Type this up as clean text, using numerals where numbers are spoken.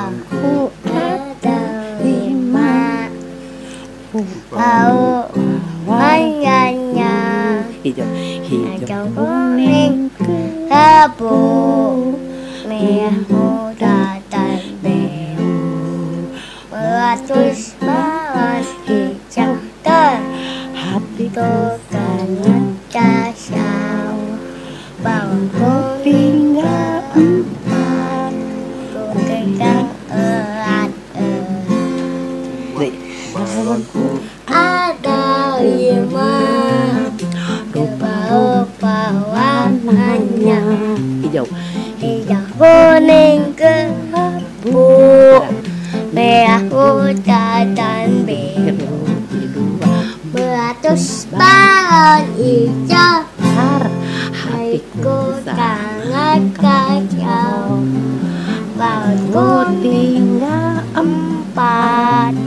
Bangku ada 5, bau warnanya hijau kuning abu merah muda dan biru, beratus balon hijau terbentukkan casau. Bangku tinggal 4, ku pegang erat-erat. Balonku ada 5, rupa-rupa warnanya hijau kuning abu merah muda dan biru, beratus balon hijau hatiku sangat kacau. Balonku tinggal 4,